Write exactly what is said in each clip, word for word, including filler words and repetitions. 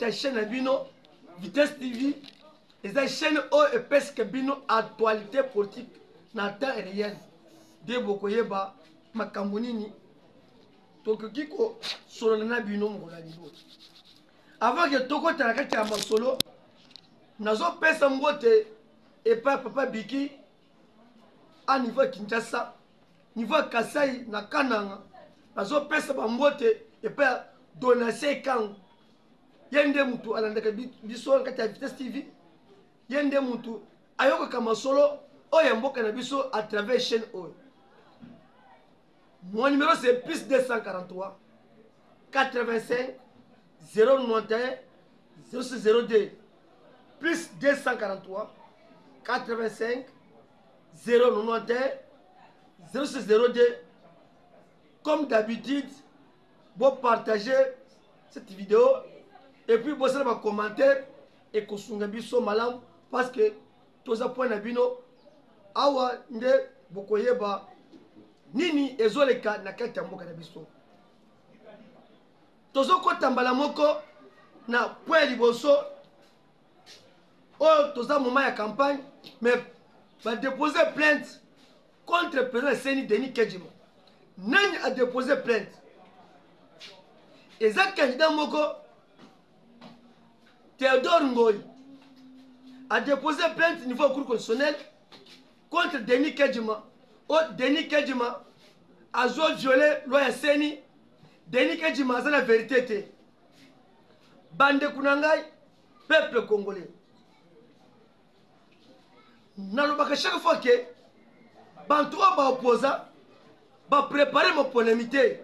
ya chaîne bino Vitesse T V eza chaîne oyo epesaka bino actualité politique na temps réel de bokoyeba makambo nini tokoki kosolola na bino mokolo ya lelo. Avant ke tokotala kati ya masolo nazopesa mbote epai papa Biki a niveau ya Kinshasa, niveau ya Kasai na Kananga, nazopesa bambote epai ya Donatien Ekango. Yende mutu alandaka biso kati ya Vitesse T V, yende mutu ayokaka masolo oyo mboka na biso à travers chaîne oyo. Mon numéro c'est plus deux cent quarante-trois quatre-vingt-cinq zéro quatre-vingt-onze zéro six zéro deux, plus deux cent quarante-trois quatre-vingt-cinq zéro quatre-vingt-onze zéro six zéro deux. Comme d'habitude, vous partagez cette vidéo et puis vous allez commenter et kosunga biso malam parce que tous les points nabino awa nde bokoyeba nini ezoleka na kati ya mboka na biso. Tozo kota mbala moko na point liboso oyo toza moment ya campagne mais va déposer plainte contre le président Seni Denis Kedjima. Nani a déposé plainte? Eza candidat moko Théodore Ngoy a déposé plainte au niveau cour constitutionnel contre Denis Kedjima. Oh, Denis Kedjima a joué violé loi Seni. Denis Kedjima a la vérité. Bande Kunangai, peuple congolais. Nalobaka chaque fois que Bantou ba opposant va préparer mon polémité.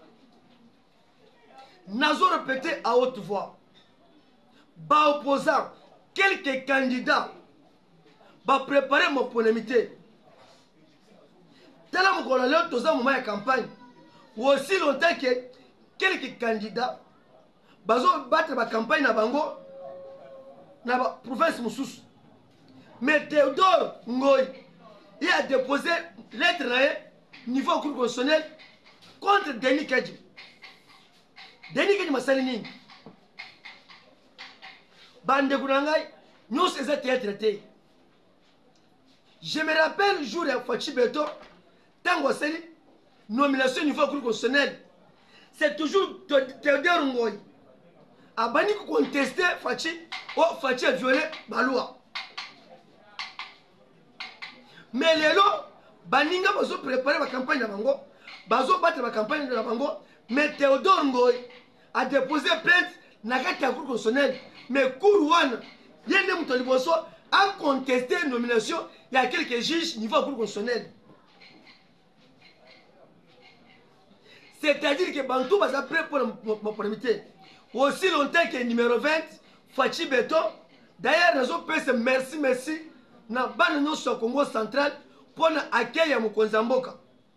Nazo répété à haute voix. Ba opposant, quelques candidats va préparer mon polémité. Tel mon colonel tous en moment de campagne. Ou aussi longtemps que quelques candidats vont battre la campagne na bango na la province Moussous. Mais Théodore Ngoy, il a déposé lettre au niveau cour constitutionnel contre Denis Kedjima. Denis Kedjima Salini. Bande Kunangai, nous sommes traités. Je me rappelle le jour de Fachi Beto, Tango Sali, nomination au niveau cour constitutionnel. C'est toujours Théodore Ngoy. Abani qui contesté Fachi, oh Fachi a violé la loi. Mais les lots, Baninga va préparer la campagne de Bango, Bazo battre la campagne de la Bango, mais Théodore Ngoy a déposé plainte dans la cour constitutionnelle. Mais Kourouane, Yende Moutoliboso a contesté la nomination, il y a quelques juges au niveau de la cour constitutionnelle. C'est-à-dire que Bantou va prêt pour ma polémité. Aussi longtemps que numéro vingt, Fachi Beto, d'ailleurs, nous avons merci, merci. Na bana nyonso Congo central pour accueillir mon Konzamboka.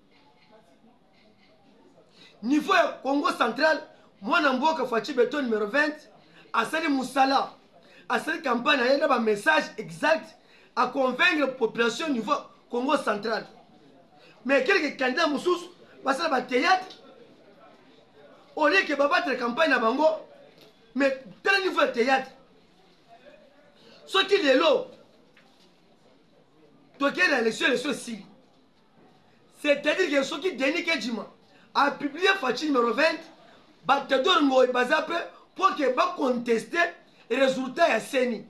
Niveau Congo central, moi Namboka Fachi Beto numéro vingt, a sali Moussala, a sali campagne a un message exact à convaincre la population niveau Congo central. Mais quelques candidats Moussous, parce que la théâtre, au lieu que battre la campagne à Bango, mais tel niveau de théâtre, ce qui est l'eau. L'élection, c'est-à-dire que ce qui Denis Kedjima a publié Fachi numéro vingt, Théodore Ngoy Bazape pour qu'il va contester les résultats à Seni.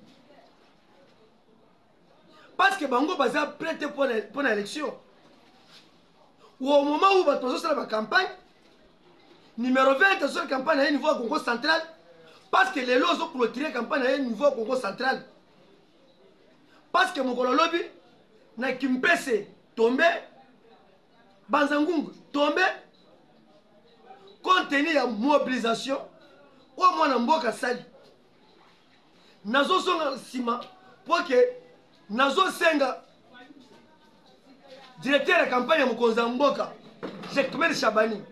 Parce que Bango Baza prêté pour l'élection. Ou au moment où on a la campagne, numéro vingt sur la campagne à un niveau Congo central, parce que les lois ont clôturé la campagne à un niveau Congo central. Parce que mon lobby, na Kimpese tombé, Banzangung tombé, compte tenu la mobilisation, au moins en Mboka Sali. Nazo songa sima, pour que Nazo Senga, directeur de la campagne à Mkonza Mboka, Jekmel Chabani.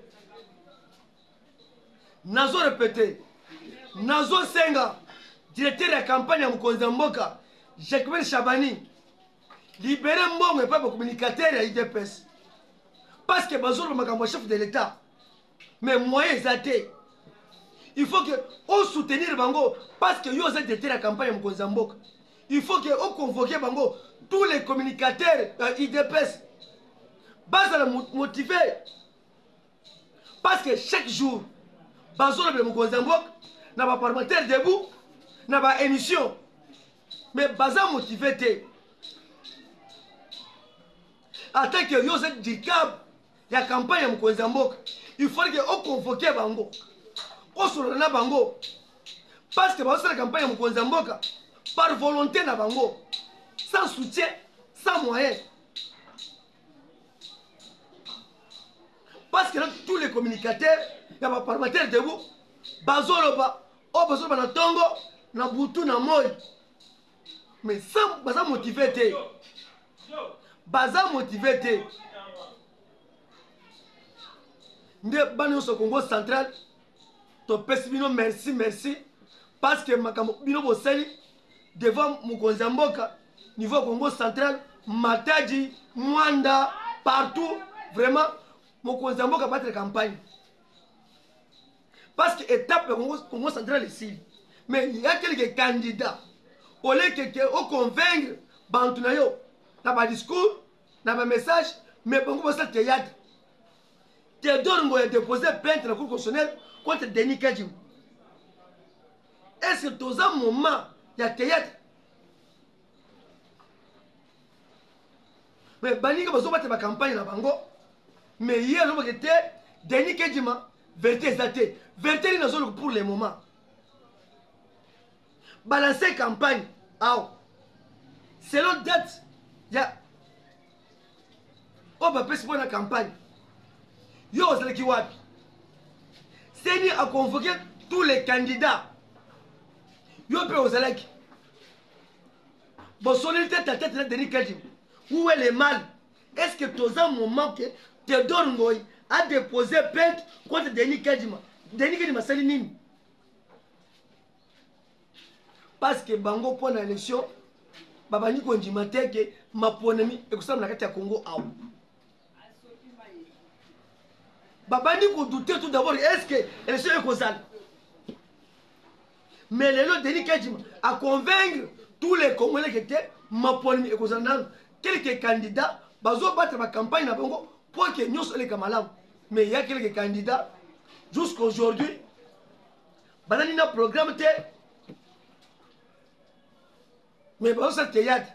Nazo répété, Nazo Senga, directeur de la campagne à Mkonza Mboka, Jekmel Chabani. Libérer Mbongo et pas pour communicateur à I D P S. Parce que Bazour est chef de l'État. Mais moyen exalté. il faut que on soutenir bango parce que yo êtes déter la campagne mokonzi mboka. Il faut que on convoquer bango tous les communicateurs euh, I D P S base à la motiver parce que chaque jour bazo le mokonzi mboka na ba parlementaire debout na ba émission mais baza motivé té attends que yo êtes du cap la campagne mokonzi mboka. Il faut que on convoquer bango on solana bango parce que bazo la campagne mokonzi mboka par volonté na bango sans soutien sans moyen parce que là, tous les communicateurs y a pas parlementaire debout bazoloba o bazoloba na tongo na butu na moi mais sans baza motivé té baza motivé té nde bani so Congo central to pesi bino merci merci parce que makambo bino bosali devant mokonzi mboka niveau Congo central Matadi Mwanda partout vraiment mokonzi mboka battre campagne parce que étape Congo, Congo central ici mais il y a quelques candidats au lieu que au convaincre bantu na yo na ba discours na ba message mais bango bosa théâtre Théodore Ngoy a déposé plainte dans la Cour constitutionnelle contre Denis Kadjim. Est-ce que dans un moment, il y a théâtre? Mais Bani a besoin de la campagne dans Bango. Mais hier, nous avons été Denis Kadjim, vérité exaltée. Vérité pour le moment. Balancer campagne. Ah, selon date, il y a. On va passer pour la campagne. Yo, c'est qui wapi. Seni a convoqué tous les candidats. Yo, peut aux élèves. Bon, son tête à tête de Denis Kadjim. Où est le mal? Est-ce que dans un moment que Théodore Ngoy a déposé plainte contre Denis Kadjim? Denis Kadjim a sali nini? Parce que Bango pour l'élection, Babani Konjimate que ma ponemi et que ça n'a qu'à Congo à Babani ko douter tout d'abord est-ce que l'élection est causale. Mais le lot Denis Kadjim a convaincre tous les Congolais qui étaient ma ponemi et causale quelques candidats bazo battre ma campagne na Bango pour que nous soyons les camarades. Mais il y a quelques candidats jusqu'à aujourd'hui banani na programme té mais bazo ça théâtre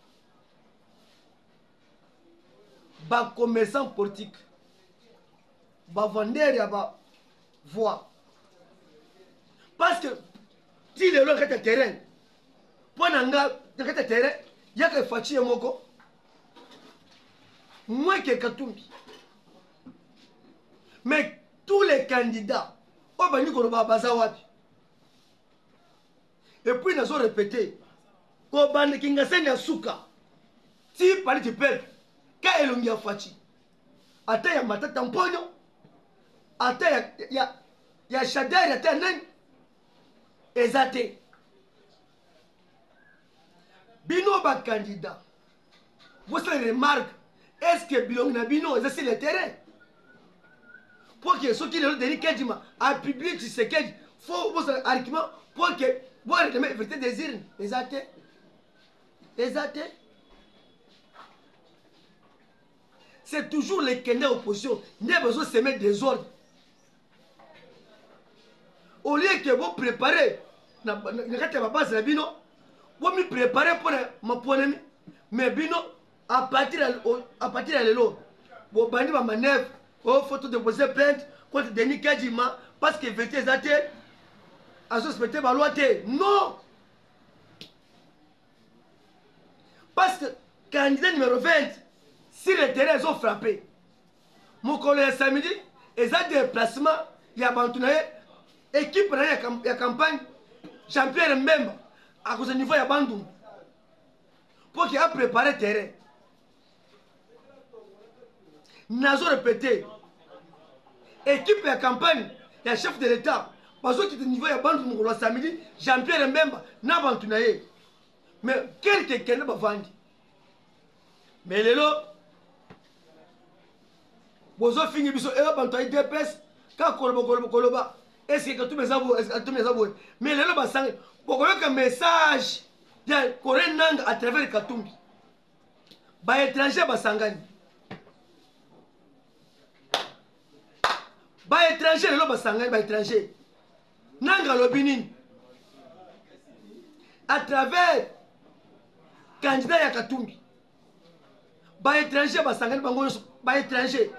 ba commerçant politique ba vendeur ya ba voix parce que si le lot est terrain pour nanga de terrain il y a que fachi moko moins que Katumbi mais tous les candidats au bani ko ba baza wapi et puis nous avons répété ko bani kinga senya suka si parler du peuple ka elongia fachi ata ya matata mponyo ata ya ya ya shadari ata nani ezate bino ba candidat vous savez remarque est-ce que bilong na bino est sur le terrain pour que ceux qui le Denis Kadjim a publié ce qu'il faut vous argument pour que vous réclamer vérité des urnes ezate ezate c'est toujours les candidats opposition n'a besoin de se mettre des ordres. Au lieu que vous préparez, vous me préparez pour ma poignée, mais bino à partir à partir de l'eau, vous bandez ma manœuvre, vous faut déposer plainte contre Denis Kadjim parce que vérité est à suspecter ma loi. Non! Parce que candidat numéro vingt, si les terrains sont frappés, mon collègue samedi, ils ont des déplacements, il y a Bantunaye, équipe de la campagne, Jean-Pierre Mbemba, à cause du niveau de Bandung, pour qu'il a préparé le terrain. Nous avons répété, équipe de la campagne, il y a chef de l'État, parce que au niveau de Bandung, le samedi, Jean-Pierre Mbemba, n'a Bantunaye. Mais quelqu'un n'a pas vendu. Mais les lots, vous avez fini, vous avez I D P S, quand vous avez est-ce que Katumbi ezabo est-ce que Katumbi ezabo mais lelo basanga bokoyoka message ya Corée Nanga à travers Katumbi ba étranger basangani ba étranger lelo basangani ba étranger Nanga lobinini à travers candidat ya Katumbi ba étranger basangani bango ba étranger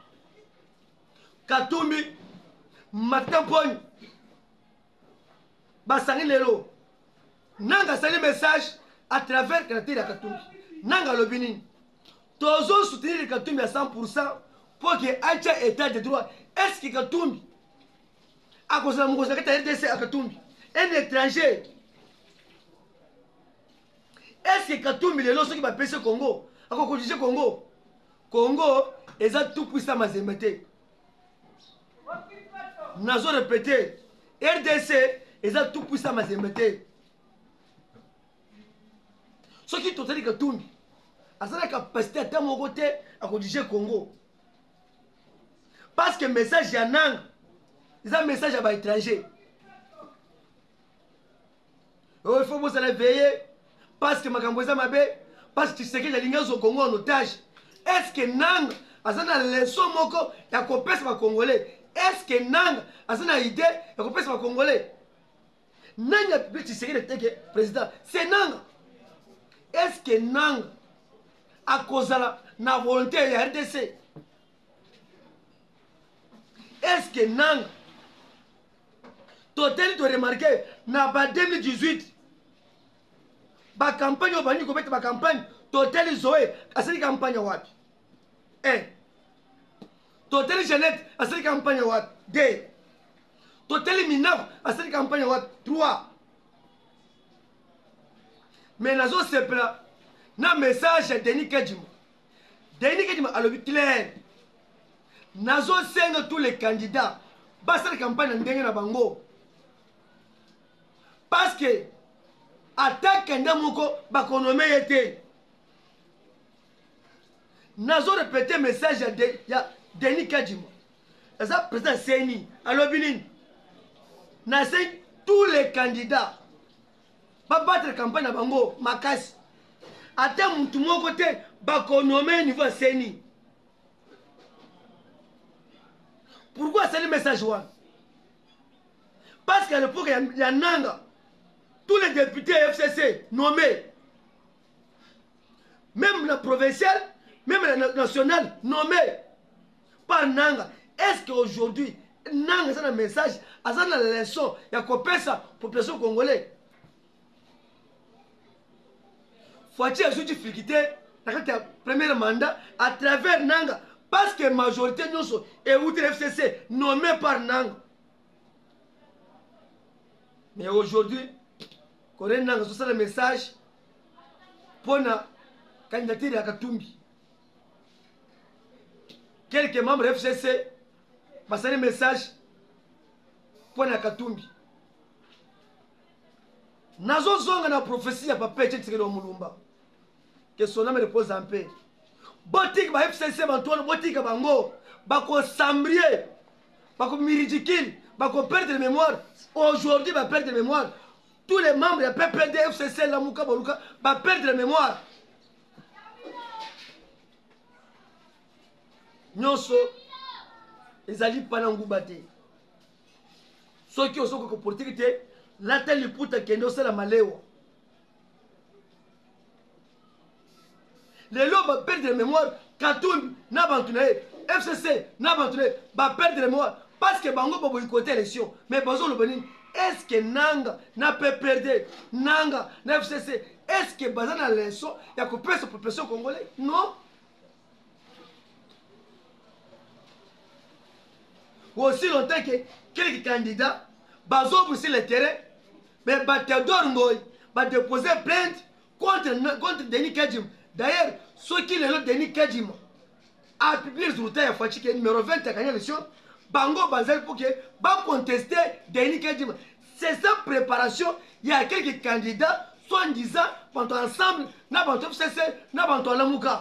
Katumbi Martin Pony basangani lelo Nanga sali message à travers candidat ya Katumbi Nanga lobinini tozo soutenir Katumbi à cent pour cent pour que acha état de droit est-ce que Katumbi à cause de la mouvance de R D C à Katumbi un étranger est-ce que Katumbi les lois qui va passer Congo à quoi corriger Congo Congo ils ont tout puissant mazemete nazo répété R D C ils ont tout puissant mazemete ce qui totali Katumbi a la capacité à ta mon côté à corriger Congo parce que message ya Nanga ils ont un message à l'étranger il faut vous allez veiller parce que Makamboza Mabe, parce que tu sais que les lignes au Congo en otage. Est-ce que Nang a une leçon moko ya kopesa ba Congolais? Est-ce que Nang a une idée ya kopesa ba Congolais? Nang a publié tu sais le président, c'est Nang. Est-ce que Nang a causé la volonté ya R D C? Est-ce que Nang total de remarquer na ba deux mille dix-huit ba campagne au bani ko beta ba campagne total zoé asali campagne wapi un total Jeannette asali campagne wapi deux total Minaf asali campagne wapi trois mais nazo sepla na message de Denis Kadjima Denis Kadjima alobi clair nazo senga tous les candidats basali campagne ndenge na bango parce que attaque ndamoko bakonome yete nazo répéter message ya, de, ya Denis Kadjima eza président Seni alobini na c'est tous les candidats ba battre campagne na bango makasi ata mutu moko te bakonome niveau Seni. Pourquoi c'est le message one? Parce qu'à l'époque il y a Nanga tous les députés F C C nommés, même la provinciale, même la nationale nommée par Nanga. Est-ce qu'aujourd'hui, Nanga a un message, a une leçon, il y a copié ça pour la population congolaise? Faut-il ajouter difficulté dans le premier mandat à travers Nanga? Parce que la majorité de nous est outre F C C nommé par Nanga. Mais aujourd'hui, Corée Nanga a un message pour la candidature à Katumbi. Quelques membres de F C C ont un message pour la Katumbi. Nazo zonga na prophétie ya papa Tshisekedi Mulumba. Que son âme repose en paix. Botik ba F C C bantono botik bango bako sambrier bako miridicule bako perdre de mémoire. Aujourd'hui va perdre de mémoire. Tous les membres de P P D, F C C, Lamouka, Baluka, vont perdre la mémoire. Nyonso, ils allaient pas dans Goubate. Ceux qui ont son politique, la telle liputa qui est la maléo. Les lots vont perdre la mémoire. Katoum, n'a pas F C C, n'a pas va perdre la mémoire. Parce que Bango va boycotter l'élection. Mais Bazo le Benin. Est-ce que Nanga n'a pas perdu Nanga, n'a F C C? Est-ce que Bazan a leçon? Il y a coupé sa population congolaise? Non. Aussi longtemps que quelques candidats Bazo sur le terrain, mais Batador Ngoy va déposer plainte contre, contre Denis Kadjima. D'ailleurs, ceux qui le Denis Kadjima a publié le résultat de numéro vingt à gagner l'élection. Bango Banzel pour que va contester Denis Kadjima. C'est sa préparation. Il y a quelques candidats, soit en disant, pendant ensemble, n'a pas F C C, n'a pas Lamouka.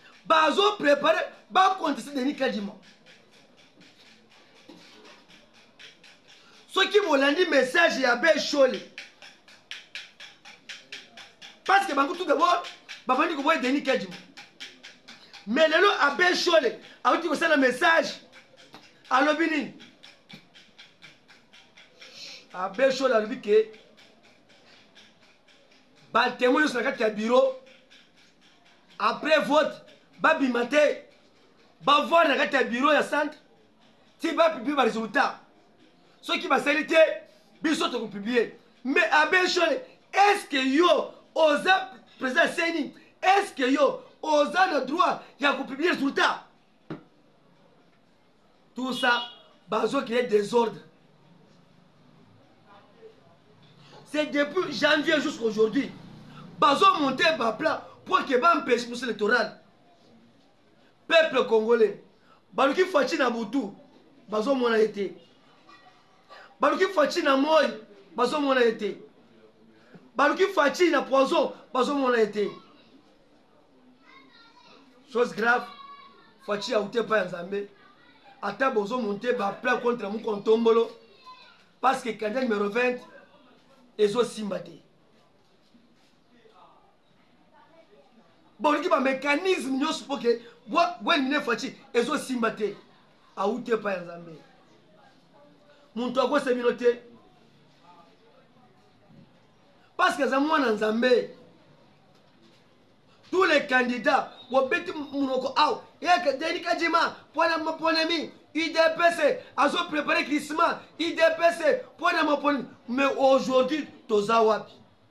Bazo préparé, va contester Denis Kadjima. soki bolandi message ya Bechole parce que bango tout d'abord babandi koboya Denis Kadima mais lelo a Bechole auti kosala message alobi nini a Bechole alobi ke batémoin nyonso na kati ya bureau après vote babima te bavoi na kati ya bureau ya centre ti bapiblie baresultat soki basali te biso tokopiblie mais a Bechole est ce que yo oza président seni est ce que yo oza le droit ya kopiblie résultat tout ça bazokile désordre c'est depuis janvier jusqu'à aujourd'hui bazo monter ba plan pour que bampêche pour électoral peuple congolais baluki fachi na butu bazo mona été baluki fachi na moy bazo mona été baluki fachi na poison bazo mona été chose grave fachi a outé pa nzambe ata bozo monter ba plan contre mu kontombolo parce que candidat numéro vingt ezo simbate bon ki ba mécanisme nyos pour que bois bois éliminer fachi ezo simbate a outé pa nzambe muntu ako se minote parce que za mwana nzambe tous les candidats wobeti munoko aw yaka Denis Kadima pona mapona mi I D P C azo préparer Christmas I D P C pona mapona mais aujourd'hui toza wapi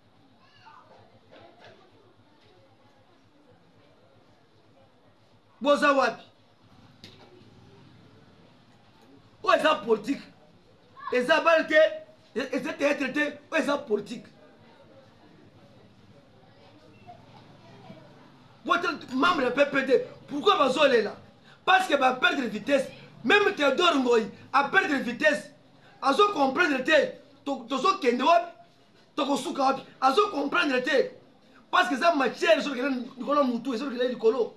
boza wapi o eza politique eza balte eza traité o eza politique votre membre de P P D pourquoi bazole là parce que va perdre de vitesse même Théodore Ngoyi a perdre de vitesse azo comprendre te tozo kende wapi toko suka wapi azo comprendre te parce que ça matière sur que nikolo mutu sur que likolo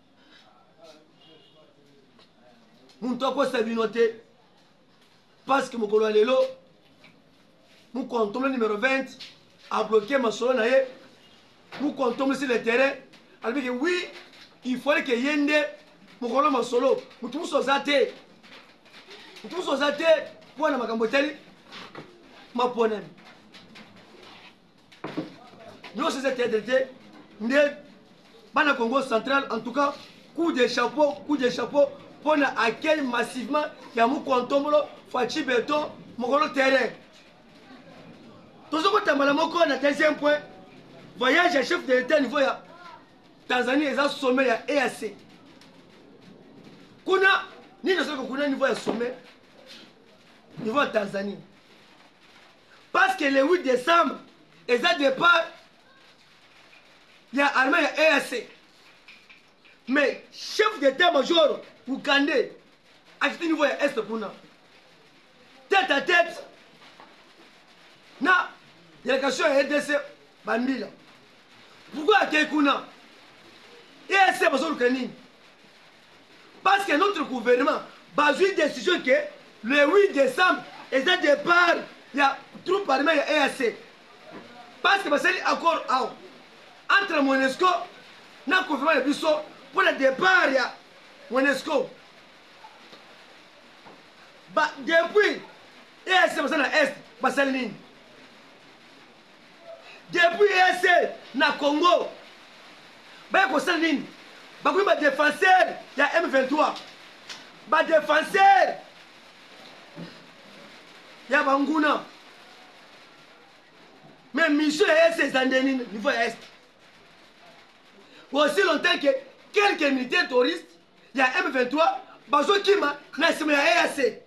muntu ako sabinote parce que mokolo lelo mon contrôle numéro vingt a bloqué ma solo na ye mon contrôle sur le terrain alors que oui il fallait que yende mokolo ma solo mutu sozate mutu sozate pour na makambo teli ma ponem nous c'est cette traité ndé bana Congo central en tout cas coup de chapeau coup de chapeau pour accueillir massivement ya mu kontombolo fachi beton mokolo terrain tozoko tambala moko na deuxième point voyage à chef de l'état niveau ya Tanzanie eza sommet ya E A C kuna ni nasoko kuna niveau ya sommet niveau ya Tanzanie parce que le huit décembre eza départ ya armée ya E A C mais chef d'état-major Ougandais à ce niveau ya est kuna tête à tête na délégation ya R D C Bambila pourquoi akei kuna E A C bazoluka nini parce que notre gouvernement bazui décision que le huit décembre eza départ ya troupe armée ya E A C parce que basali accord awa entre MONUSCO na gouvernement ya biso pour le départ ya MONUSCO ba depuis E A C basali na est basali nini depuis E A C na Congo ba kosala nini bakomi ba défenseur ya M vingt-trois ba défenseur ya banguna mais mission ya E A C ezande nini niveau ya est aussi longtemps que quelques militaires touristes ya M vingt-trois bazokima na nsima ya E A C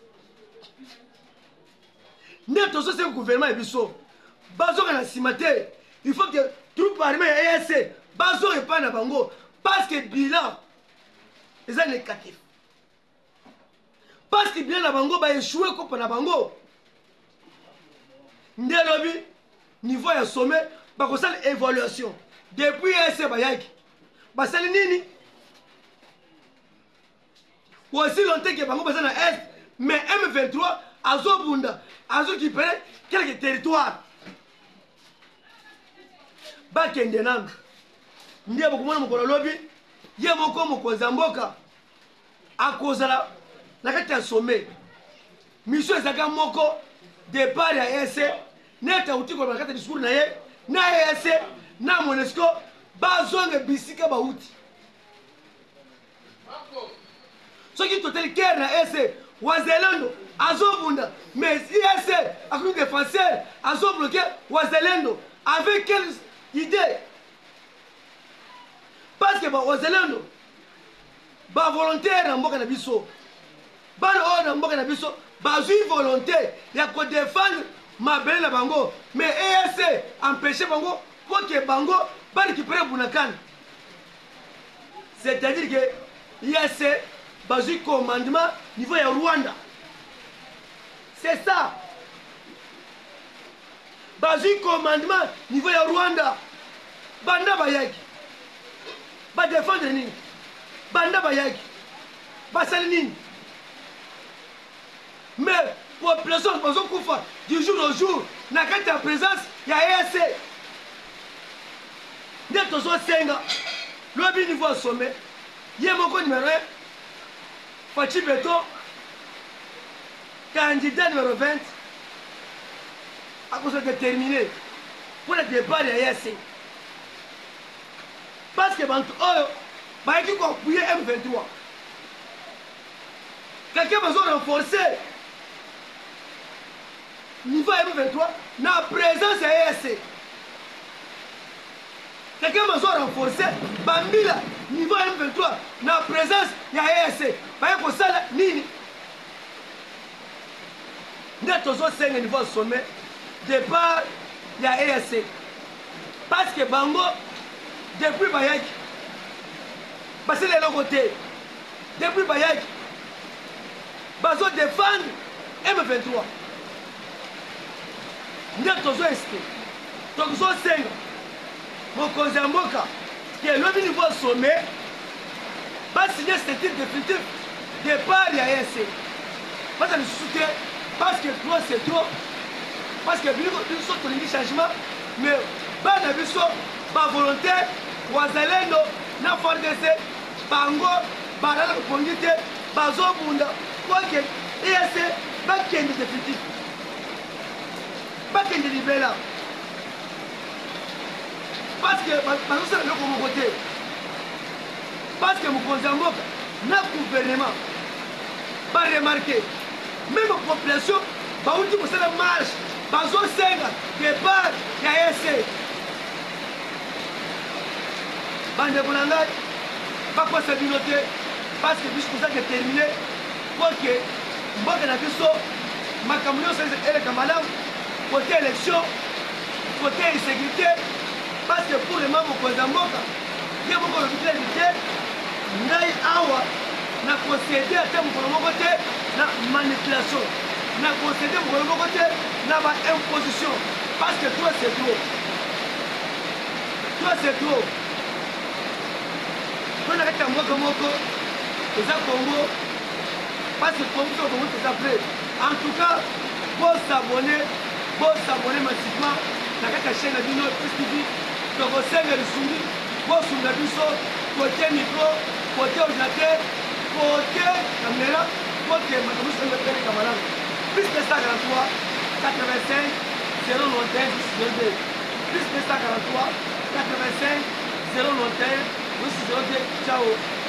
nde tozoseka gouvernement ya biso bazoka na nsima te il faut que troupe armée ya E A C bazorepa na bango parce que bilan eza négatif parce que bilan na bango baéchoué kopa na bango nde lobi niveau ya sommet bakosala évaluation depuis E A C bayaki basali nini aussi longtemps que bango baza na est mais M vingt-trois azobunda azokipere quelque territoire bakende nanu ndiye bokumona mokolo lobi ye moko mokonzi ya mboka akozala na kati ya sommet mission ezalaka moko départ ya ese neti auti koloba na kati ya discours na ye na ese na monesco bazonga bisika bauti soki totali kere na ese wazalendo azobunda mais ese akomi défenseur azobloke wazalendo avec quelle idée? Parce que wazalendo ba volontaire na mboka na biso bana oyo na mboka na biso bazwi volonté ya kodéfendre mabele na bango mais E A C empêché bango po ke bango barécupérer Bunagana. C'est-à-dire que E A C bazwi commandement niveau ya Rwanda. C'est ça. Bazwi commandement niveau ya Rwanda. Banda bayaki. Ba défendre nini? Banda bayaki. Basali nini? Mais population bazo kufa du jour au jour na kati ya présence ya E A C. Nde tozo senga lobi niveau ya sommet ye moko numéro un Fachi Beto candidat numéro vingt a cause déterminé pour le départ de E A C. Parce que bantu oyo bayaki ko appuyer M vingt-trois. Quelqu'un va renforcer niveau M vingt-trois na présence ya E A C. Quelqu'un va renforcer Bambila niveau M vingt-trois na présence ya E A C. Bayaki kosala nini? Nde tozosenga niveau sommet départ ya E A C. Parce que bango depuis bayaki basele eloko te. Depuis bayaki bazo défendre M vingt-trois. Nde tozo este tozosenga mokonzi ya mboka ke lobi niveau sommet basigner ce titre définitif départ ya E A C. Baza lisusu te parce que trop c'est trop, parce que biso tolingi changement mais bana biso ba volontaire wazalendo na F A R D C bango balala kopongi te bazobunda poke E A C bakende définitif bakende libela parce que bazosala biloko moko te parce que mokonzi ya mboka na gouvernement baremarke même population bauti kosala marche bazosenga départ ya E A C. Bandeko na ngai bakosa bino te parce que biso toza déterminé po ke mboka na biso makambo nyonso eleka malamu côté élection côté insécurité parce que pour le moment mokonzi ya mboka ye moko lobikileli te ngai awa na concédé ata mokolo moko te na manipulation na concédé mokolo moko te na ba imposition parce que toi c'est trop toi c'est trop. On a été à moi comme Moko, les Congo, parce que Congo, Congo, c'est après. En tout cas, vous s'abonner, vous s'abonner massivement, dans la chaîne de Dino, Plus T V, de vos scènes de Souris, vous sur la biso, côté micro, côté ordinateur, côté caméra, côté Madame sur le caméra. Plus que ça, quarante-trois, quatre-vingt-cinq, zéro neuf un, zéro deux. Plus que ça, quarante-trois, quatre-vingt-cinq, zéro neuf un. Ciao.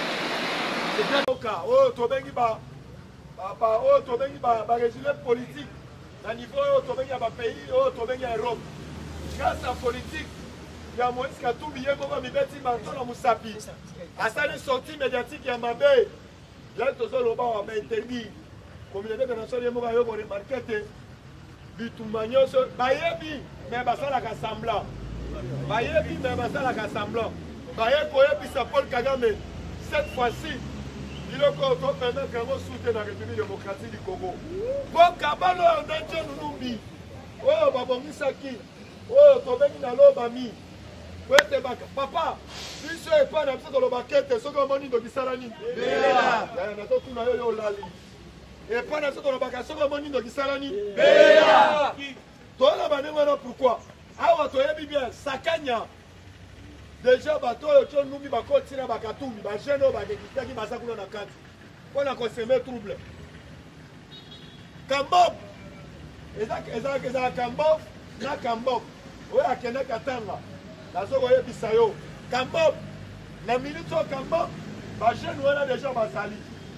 Oh, tobengi ba ba oh tobengi ba ba régime politique na niveau oh tobengi ba pays oh tobengi Europe. Grâce à politique, il y a Moïse Katumbi yeko ba mibeti mantola musapi. Asali sortie médiatique ya mabe. Là tozo loba wa ba interdit. Communauté internationale yemo ba yo ko remarquer bitumba nyonso bayebi mais basala ka semblant. Bayebi mais basala ka semblant. Baye koyebisa Paul Kagame cette fois-ci il est encore permettre qu'on soutient la République démocratique du Congo. Bon kabalo ndanje nunumbi. Oh babongisaki. Oh tobengi na lobami. Wete baka papa. Biso e pa na biso lo bakete soko moni do bisalani. Bela. Ya na to tuna yo yo lali. Et pendant ce temps, on a fait un moni de Gisalani. Béa! Toi, là, on pourquoi? Ah, tu es bien, Sakanya. Déjà, bateau, tu as nous mis bakot, tu as bakatou, tu as gêné, tu as dit, tu as dit, on a consommé trouble. Kambob! Et ça, Kambob, na Kambob. Oui, à Kenya Katanga. La zone est Bissayo. Kambob, la minute au Kambob, ma jeune, on a déjà Basali.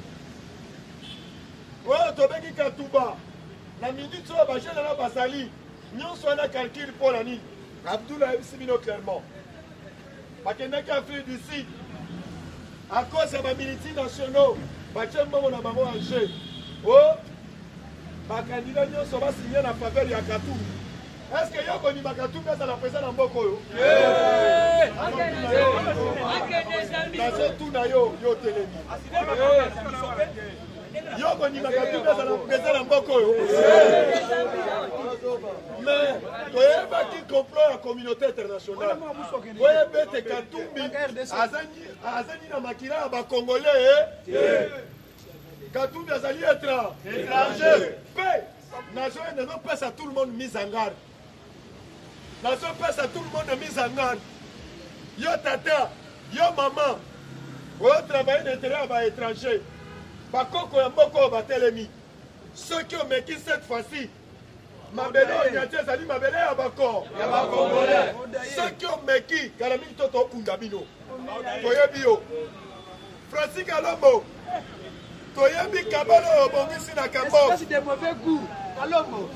Oui, tu as dit Katouba. La minute au ma jeune, on a Basali. Nous sommes en calcul pour la nuit. Abdoulaye Simino clairement. Parce qu'il n'y a qu'un Afrique du Sud. À cause de mes militaires nationaux, je vais vous en jeu. Oh, les candidats sont signés en faveur de Katou. Est-ce que vous avez Katou dans la présence de Mboko? Oui! Dans tout nayo, yo télémi. Yo koni Katou dans la présence de Mboko. Mais, tu es pas qui complot la communauté internationale. Tu es bête Katumbi, Azani na makila ba Congolais. Katumbi Azali étranger. Paix. Nation ne non pas à tout le monde mise en garde. Nation passe à tout le monde mise en garde. Yo tata, yo maman. Vous travaillez d'intérieur à l'étranger. Bakoko ya mboko ba telemi. Ceux qui ont méqué cette fois-ci. Mabele Onyate Zali Mabele Abako. Ceux qui ont méqué, Kalamini Toto Kundabino. Toyebio. Francis Kalombo. Toyebi Kabalo Bongisi na Kabo. C'est de mauvais goût. Kalombo.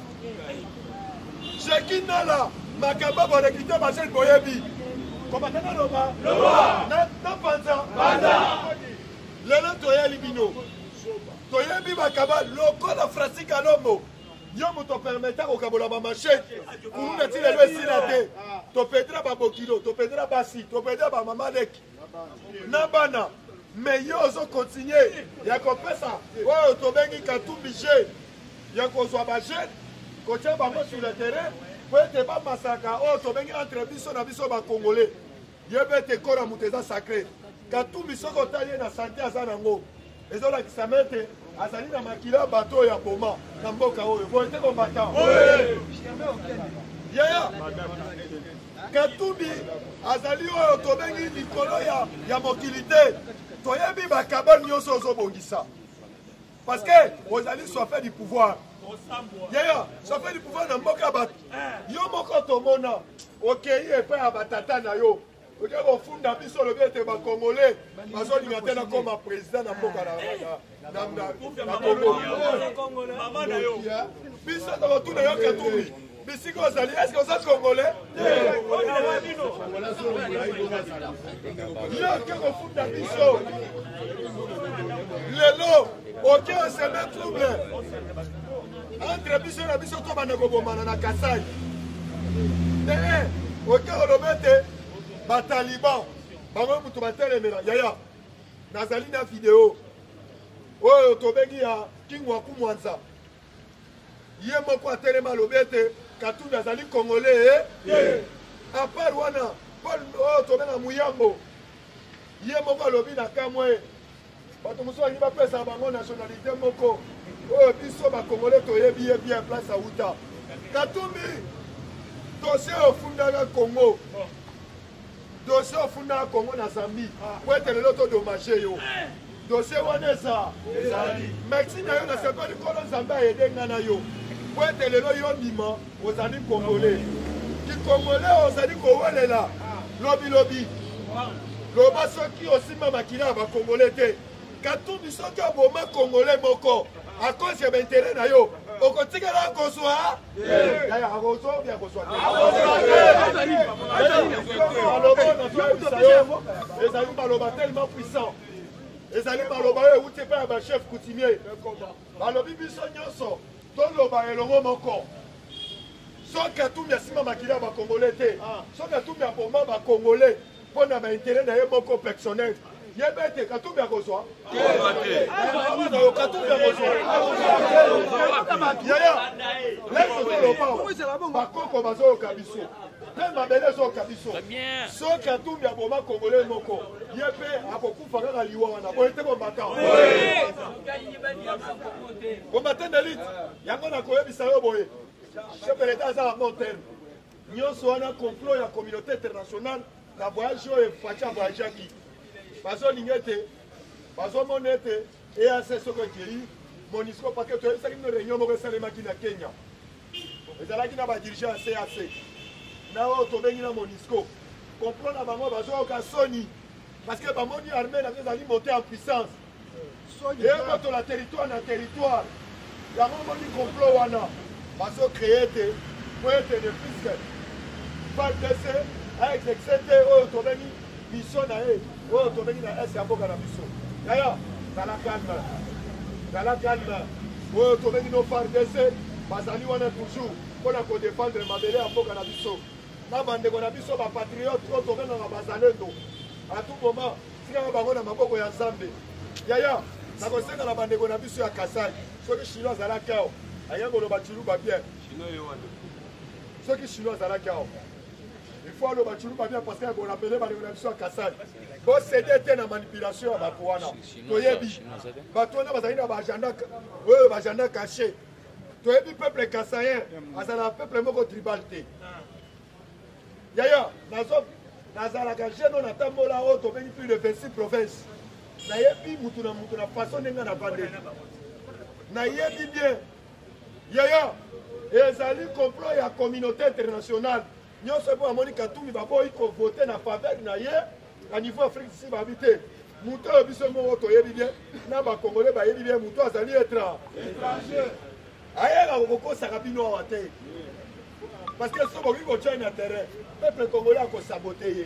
Jeki Nala. Makaba Bonekite Bachel Boyebi. Combattant Loma. Loma. Na Panza. Panza. Lelo Toyebi Bino. Toyebi Makaba. Loko na Francis Kalombo. Yomo to permettre au Kabola marché. Pour nous dire le silate. To pedra ba bokilo, to pedra basi, to pedra ba mamadek. Nabana. Mais yo zo continuer. Ya ko pesa. Ouais, to bengi Katumbi je. Ya ko zo ba jeune. Ko tia ba mo sur le terrain. Pour te pas massacre. Oh, to bengi entre biso na biso ba congolais. Yebe te kora muteza sacré. Katumbi soko tali na santé azanango. Ezola ki samete. Azali na makila bateau ya boma na mboka oyo boite combattant yaya Katumbi azali oyo tobengi likolo ya ya mokilité toyebi bakaba nyonso ozobongisa parce que ozali soifé du pouvoir yaya soifé du pouvoir na mboka bato yo moko tomona okei epai ya batata na yo oke kofunda biso lobi ete bakongolais bazolinga te na koma président na mboka na Congo. Biso tokotuna yo Katumbi bisika ozali est-ce que ozali congolais yo oke kofunda biso lelo oke oseme trouble entre biso na biso tobanda kobomana na Kasai te oke olobi ete bataliban bango mutu batelemela yaya nazali na video oyo tobengi ya King Waku Mwanza ye moko atelema alobi ete Katumbi azali congolais a part wana Paul oyo tobenga Muyambo ye moko alobi na kamwe bato mosusu balingi bapesa bango nationalité moko oyo biso bacongolais toyebi ye bien place auta Katumbi dossier ofundaka Congo dossier ofundaka Congo na Zambie po ete lelo todommage yo dossier wana eza merci na yo na sepeli kolo Nzambe ayede nga na yo po ete lelo yo ndima ozali congolais kikongolais ozali kowelela lobilobi loba soki osimba makila ya bacongolais te Katumbi soki aboma congolais moko a cause ya baintere na yo okotikala akozwa akozwa obi akozwa ezali baloba tellement puissant ezali baloba oyo euti epai ya bachef coutumier balobi biso nyonso toloba elongo moko soki Katumbi asimba makila ya bacongolais te soki Katumbi aboma bacongolais mpo na baintere na ye moko personnel yebe ete Katumbi akozwa Katumbi akozwa yaya leko toloba bakoko bazoyoka biso te mabele ezoka biso soki atumbi aboma congolais moko ye mpe akokufa kaka liwa wana boye te kombata kombate delite yango nakoyebisa yo boye chef de l'État aza na bon terme nyonso wana complot ya communauté internationale na voyage oyo efaci avoyageaki bazolinga ete bazomona ete E A C soko ekei MONUSCO parce que toyebisaki bino réunion moko esalemaki na Kenya ezalaki na badirigant ya C A C na oyo tobengi na MONUSCO complot na bango bazoyoka soni parce que bamoni armée na ezali monté en puissance eyokotola territoire na territoire yango moni complot wana bazocreye ete po ete de puisque F A R D C aexécute te oyo tobengi mission na ye oyo tobengi na ese ya mboka na biso yaya zala calme zala calme oyo tobengi no F A R D C bazali wana toujours mpona kodefendre mabele ya mboka na biso na bandeko na biso bapatriote oyo tobengaka bazalendo a tout moment tikaka bango na maboko ya nzambe yaya nakosenga na bandeko na biso ya Kasai soki chinois azalaki awa aye koloba chiluba bien soki chinois azalaki awa il faut aloba chiluba bien parce que akolapele bandeko na biso ya Kasai bosede te na manipulation ya bato wana toyebi bato wana bazali na baagenda oyo baagenda caché toyebi peuple kasayen azala peuple moko tribal te yaya nazalaka jeune na tambola oyo tobengi plus de vingt-six provinces nayebi mutu na mutu na façon ndenge na vandeli nayebi bien yaya ezali complot ya communauté internationale nyonso mpo amoni Katumbi baboyi kovote na faveur na ye à niveau Afrique si babi te mutu oyo biso moko toyebi bien na bakongolais bayebi bien mutu azali étranger ayeka kokosaka bino awa te parce que so bokoki kotia na terrain peuple congolais akosabote ye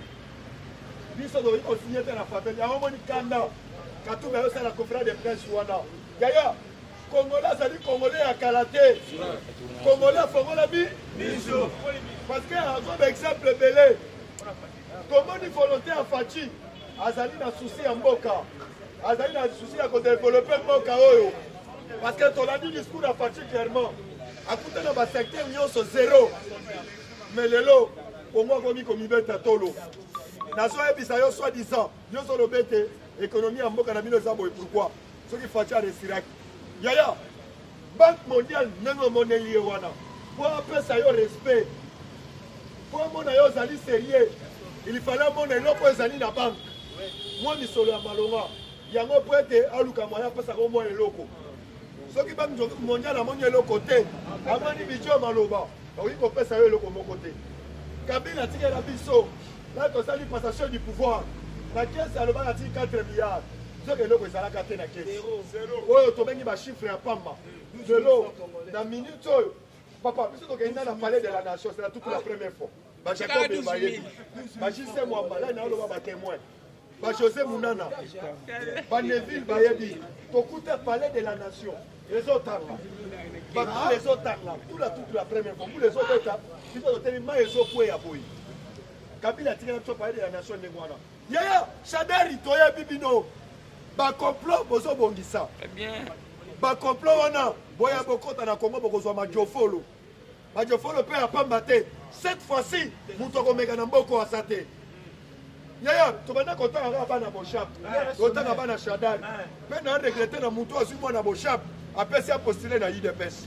biso tokoki kosinye te na faveur yango moni kanda Katumbi ayosala conférence de presse wana yaya congolais azali congolais ya kala te congolais afongola biso parce que azwa baexemple ebele tomoni volonté ya Faci azali na souci ya mboka azali na souci ya kodévelopper mboka oyo parce que tolandi discours ya Faci clairement akuta na basecteur nyonso zéro mais lelo kongo akomi komibeta tolo nazoyebisa yo soi disant nyonso lobe ete économie ya mboka na bino eza boye pourquoi soki Faci aresiraki yaya banque mondiale ndenge omoneli ye wana po apesa yo respect po amona yo ozali sérieux il fallait amona eloko ezali na banque mwa misolo ya malonga yango po ete aluka moya apesaka mwa eloko soki banque mondiale amoni eloko te amoni bidio maloba bakoki kopesa yo eloko moko te Kabila atikela biso na tosali passation du pouvoir na kese alobaka atiki quatre milliards soki eloko ezalaka te na kese oyo tobengi bachiffre ya pamba lelo na minute oyo papa biso tokenda na palais de la nation c'est la toute la première fois bajacob bayebi bajise mwamba lai naoloba batémoin bajosé munana baneville bayebi tokuta palais de la nation ezotanga bato ezotanga tula toute la première fois pour les autres étapes biso toteli mai ezokweya boye Kabila atikela biso palais de la nation ndenge wana yaya Shadari toyebi bino bacomplot bozobongisa bacomplot wana boya bokota na Congo bokozwa majofolo majofolo mpe ya pamba te cette fois-ci moto akomeka na mboko asa te yaya tobanda kotanga kaka bana boshap totanga bana Shadari mpe na regrete na moto azwi mwana boshap apesi apostule na U D P S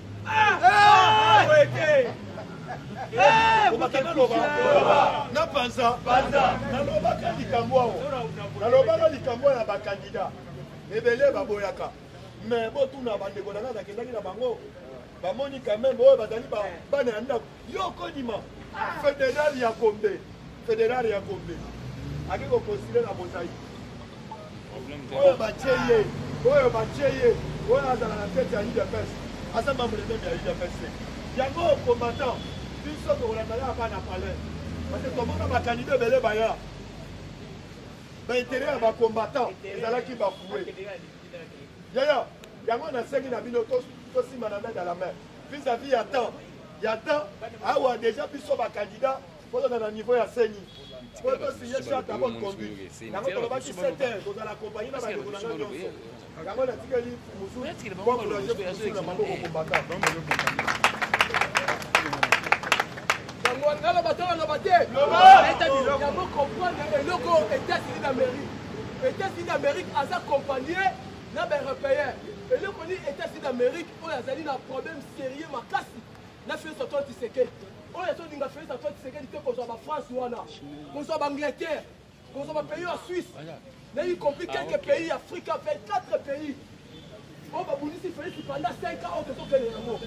na panza nalobaka likambo awo nalobaka likambo ya bakandida ebele baboyaka mais botuna bandeko nanga nakendaki na bango bamoni quand même oyo bazali bana ya ndako yo kodima fédéral ya Gombe fédéral ya Gombe ake kokostile na bozai oyo batie ye oyo batie ye oyo azala na tete ya U D P S aza membre meme ya U D P S yango combattant biso tokolanda ya bana palais parce que tomona bakandida ebele baya baintérêt ya bacombattant ezalaki bafue yaya yango nasengi na bino tosima na main dans la main vis-à-vis ya temps ya temps awa déjà biso bacandidat mpona na niveau ya seni po tosinye charte ya bonne conduite yango tolobaki sept heures tozala accompagné na bandeko na nga nyonso yango natikeli mosusu boencourage mosusu na maboko combattant yango dans le bateau, dans le bateau. Il faut comprendre que les États-Unis d'Amérique, les États-Unis d'Amérique, à accompagné dans les Européens. Et les États-Unis d'Amérique, on a un problème sérieux, ma casse. On a fait ça trente secondes. On a fait ça trente secondes qu'on soit en France ou qu'on soit en Angleterre, qu'on soit en pays en Suisse. On a y compris quelques pays africains, vingt-quatre pays. On va vous dire que pendant cinq ans, on se fait les mots.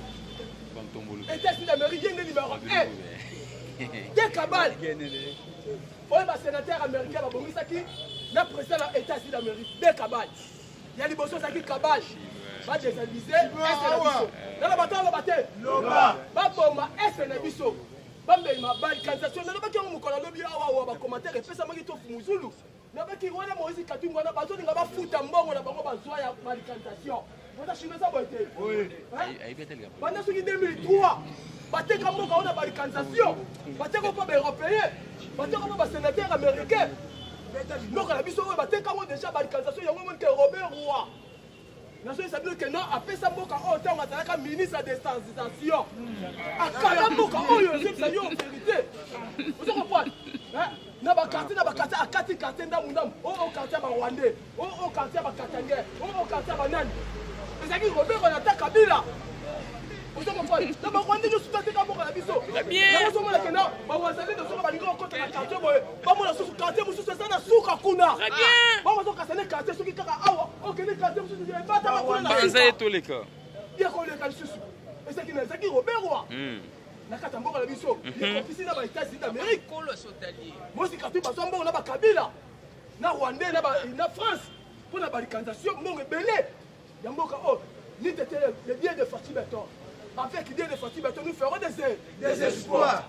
Les États-Unis d'Amérique, il y a un numéro un. Des cabales. On a un sénateur américain, qui est président des États-Unis d'Amérique. Des cabales. Il y a des bosses qui cabales. Va désaviser, est-ce dans le bateau, le bateau. Va bomba, est-ce que biso. Va me ma balkanisation. Ne pas qu'il y ait un lobby à commentaire et fait ça, il faut Mouzoulou. Ne pas qu'il y ait un Moïse Katumba, n'a pas besoin de foutre un bon, on a pas besoin de balkanisation. Vous avez changé ça, oui. Pendant ce qui est deux mille trois, battez comme on a balkanisation. Battez comme on est européen. Battez comme on est sénateur américain. Non, on a biso, battez comme on est déjà balkanisation. Il y a un moment que Robert Roy. Nation sabino que non après ça mboka autant on a ministre de décentralisation akala mboka oyo c'est ça yo vérité vous comprenez hein na ba quartier na ba quartier akati quartier ndamu ndamu o o quartier ba Rwandais o o quartier ba Katangais o o quartier ba nani ezaki Robert on attaque Kabila vous comprenez na ba Rwandais yo soutenu ka mboka na biso bien vous mona que non ba wazali de soka ba lingo ko na quartier boye ba mona susu quartier musu ça na suka kuna bien ba wazo kasane quartier soki kaka awa ok les quartier musu je pas ta kuna Banza tous les cas. Bien qu'on les susu et c'est qui na zaki Robert Roy na kata mboka na biso les officiers na ba États-Unis d'Amérique moi c'est quartier ba sombo na ba Kabila na Rwandais na ba na France pour la balkanisation mon belé ya mboka oh ni tete le bien de Fatih Beton. Avec l'idée de Fatih Beton, nous ferons des, des espoirs.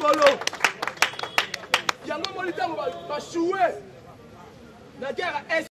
Il y a un moment où on va jouer la guerre.